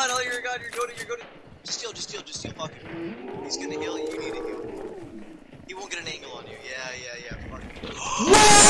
god, oh your god, you're going to. Just heal, fuck him. He's gonna heal you, you need to heal. He won't get an angle on you. Yeah, fuck.